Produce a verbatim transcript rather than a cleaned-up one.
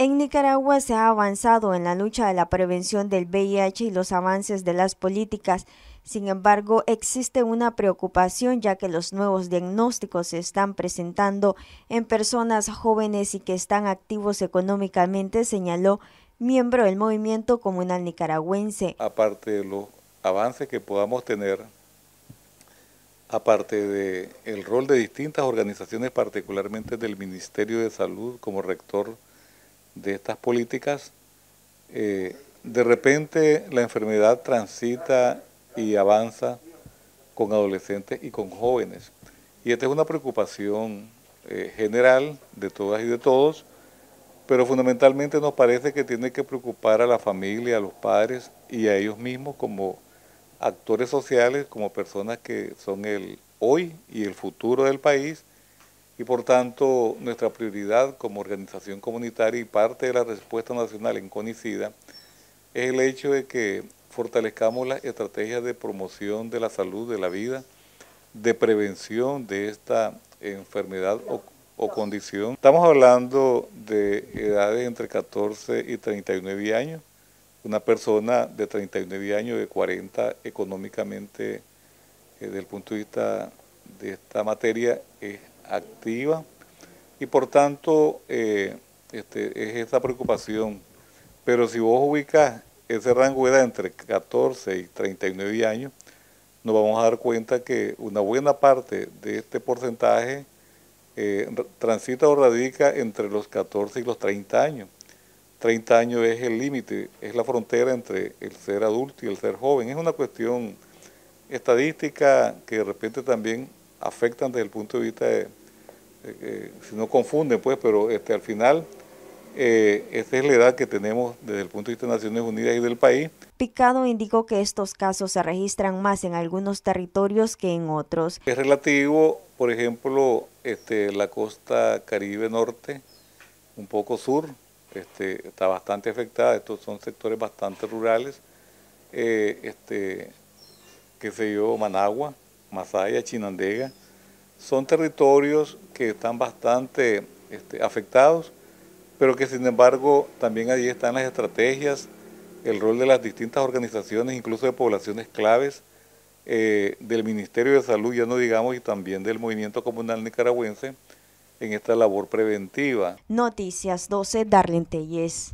En Nicaragua se ha avanzado en la lucha de la prevención del V I H y los avances de las políticas. Sin embargo, existe una preocupación ya que los nuevos diagnósticos se están presentando en personas jóvenes y que están activos económicamente, señaló miembro del movimiento comunal nicaragüense. Aparte de los avances que podamos tener, aparte del rol de distintas organizaciones, particularmente del Ministerio de Salud como rector de estas políticas, eh, de repente la enfermedad transita y avanza con adolescentes y con jóvenes. Y esta es una preocupación eh, general de todas y de todos, pero fundamentalmente nos parece que tiene que preocupar a la familia, a los padres y a ellos mismos como actores sociales, como personas que son el hoy y el futuro del país, y por tanto nuestra prioridad como organización comunitaria y parte de la respuesta nacional en CONICIDA es el hecho de que fortalezcamos las estrategias de promoción de la salud, de la vida, de prevención de esta enfermedad o, o condición. Estamos hablando de edades entre catorce y treinta y nueve años. Una persona de treinta y nueve años, de cuarenta económicamente, eh, desde el punto de vista de esta materia, es activa y por tanto eh, este, es esa preocupación. Pero si vos ubicas ese rango de edad entre catorce y treinta y nueve años, nos vamos a dar cuenta que una buena parte de este porcentaje eh, transita o radica entre los catorce y los treinta años. treinta años es el límite, es la frontera entre el ser adulto y el ser joven. Es una cuestión estadística que de repente también afectan desde el punto de vista de, de, de si no confunden, pues, pero este, al final eh, esta es la edad que tenemos desde el punto de vista de Naciones Unidas y del país. Picado indicó que estos casos se registran más en algunos territorios que en otros. Es relativo, por ejemplo, este, la costa Caribe Norte, un poco sur, este, está bastante afectada. Estos son sectores bastante rurales, eh, este, qué sé yo, Managua, Masaya, Chinandega, son territorios que están bastante este, afectados, pero que sin embargo también allí están las estrategias, el rol de las distintas organizaciones, incluso de poblaciones claves, eh, del Ministerio de Salud, ya no digamos, y también del Movimiento Comunal Nicaragüense, en esta labor preventiva. Noticias doce, Darlene Telles.